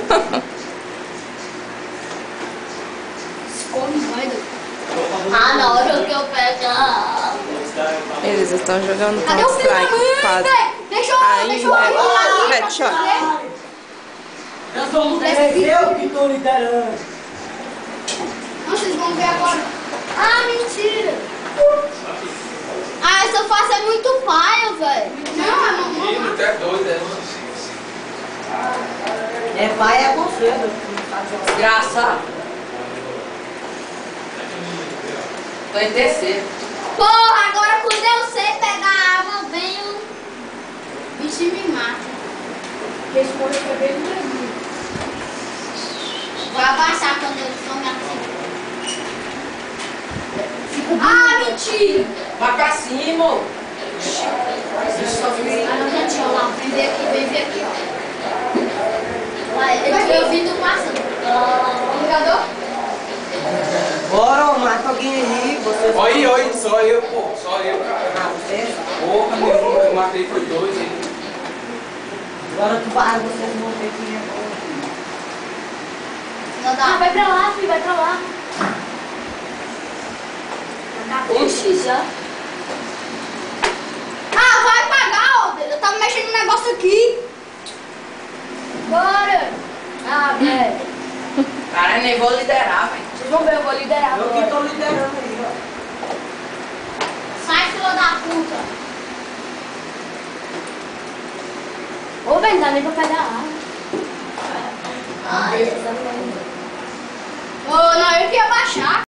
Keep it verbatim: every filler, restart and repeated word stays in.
Esconde, vai. Ah, na hora que eu pegar. Eles estão jogando Cadê o filho da mãe? quase. Deixa eu, Aí, deixa eu é, arrumar headshot. Eu sou um eu que estou liderando. Não, vocês vão ver agora. Ah, mentira. Ah, essa face é muito paia, velho. Não, é mamãe. Tu é doido, é? É pai, é conselho. Desgraçado. Tô em terceiro. Porra, agora quando eu sei pegar a água, vem o bicho e me mata. Porque esse porra foi bem no Brasil. Vou abaixar quando eles estão me atirando. Ah, mentira! Vai pra cima, ô. Ah, não, gente, ó lá. Vem ver aqui, vem ver aqui, ó. Lá, ele eu vi do passando. Ligador? Bora, mata alguém aí. Você Oi, oi, só eu, pô. Só eu, cara. Você? Porra, meu irmão, eu matei foi dois, hein? Agora tu vai, vocês vão ver quem é bom. Não dá. Ah, vai pra lá, filho, vai pra lá. Oxi, já. Ah, vai pagar, ó. Eu tava mexendo no negócio aqui. Bora. Ah, velho. Cara, eu nem vou liderar, velho. Vocês vão ver, eu vou liderar Eu que agora. estou liderando aí, ó. Sai, filha da puta. Ô, velho, dá nem pra pegar água. Ai, essa merda. Ô, não, eu que ia baixar.